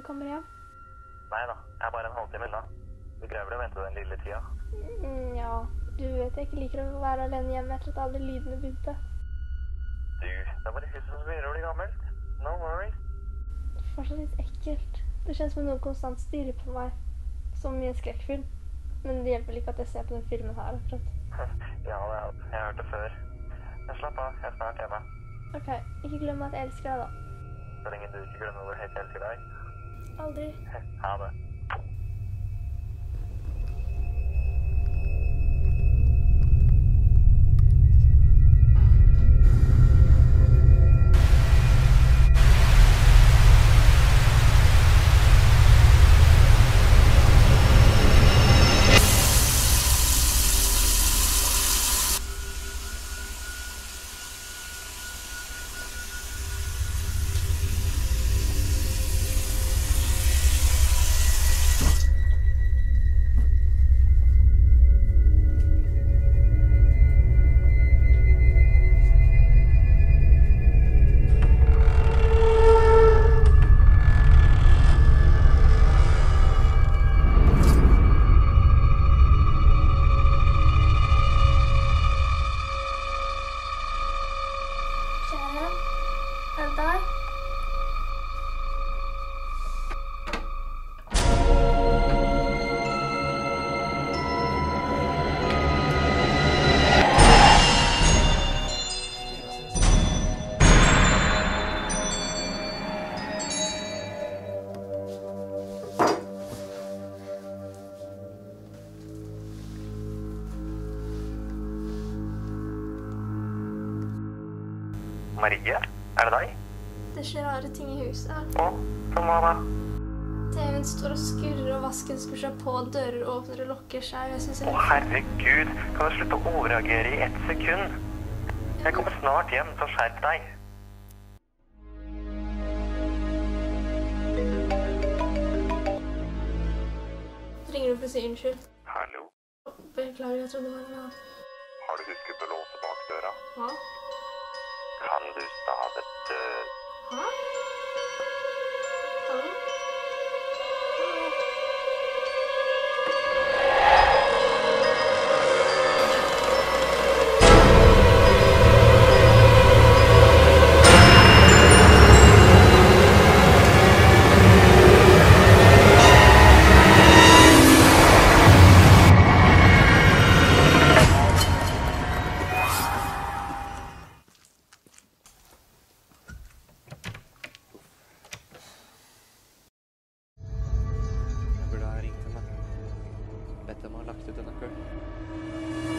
kommer hjem? Nei da, jeg er bare en halvtime unna. Du greier vel å vente den lille tida? Ja, du vet jeg ikke liker å være alene hjemme etter at alle lydene begynte. Du, det er bare huset som begynner å bli gammelt. No worries. Fortsatt litt ekkelt. Det kjennes som noe konstant styrer på meg. Som i en skrekkfilm. Men det hjelper ikke at jeg ser på den filmen her akkurat. Ja, det er alt. Jeg har hørt det før. Men slapp av, jeg er snart hjemme. Ok, ikke glem at jeg elsker deg da. Så lenge du ikke glemmer hvor høyt jeg elsker deg. Aldri. Ha det. Kjære, er det deg? Marie, er det deg? Det skjer rare ting i huset. Å, som hva da? TV-en står og skurrer, og vasken skrur seg på, dører åpner og lukker seg. Jeg synes Å, herregud, kan du slutte å overreagere i 1 sekund? Jeg kommer snart hjem, så skjerp deg. Ringer du for å si unnskyld? Hallo? Beklager, jeg trodde det var en annen. Har du husket å låse bak døra? Hva? Kan du stave død? Hæ? Hallo? Jeg burde ha ringt henne. Bedt dem ha lagt ut denne kø.